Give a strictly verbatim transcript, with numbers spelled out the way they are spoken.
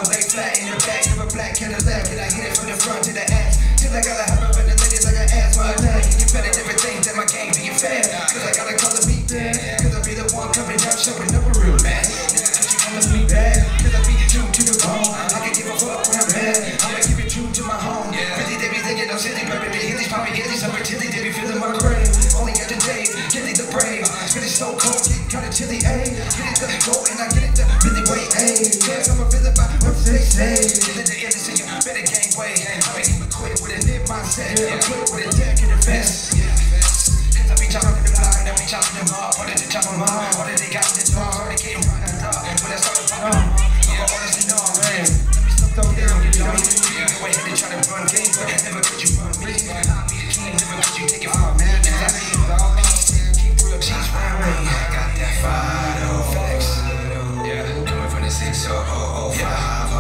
I lay flat in the back of a black Cadillac, and I hit it from the front to the ass. Till I gotta have up in the ladies like I asked my attack. You better never think that my game being fair, cause I gotta call it me bad. Cause I be the one coming down showing up a real man. Nigga, cause you calling me bad, cause I be the true to the bone. I can give a fuck when I'm mad, I'ma keep it true to my home. Really they be thinking I'm silly, but they hit these poppy get these over chilly, they be feeling my brain. Only after days, get it the brave. Get it so cold, get kinda chilly, ayy. Get it the go and I get it the really way, ayy. Cause I'm a villain by what they say. Get it the illness and you better gang way. I'ma keep it quick with a nip mindset. I'm quick with a deck in the vest. Cause I be chopping the block and I be chopping them up. Wanted to chop them up, wanted they got this bar, already getting right up. When I started popping up, I'm honestly know, man. Let me slip throw down, you know. Go ahead and try to run games, but never could you run me. I'll be the king, never could you take it from me. Cause I be all keep real cheese round me. I got that five oh flex. Yeah, coming from the six oh oh five.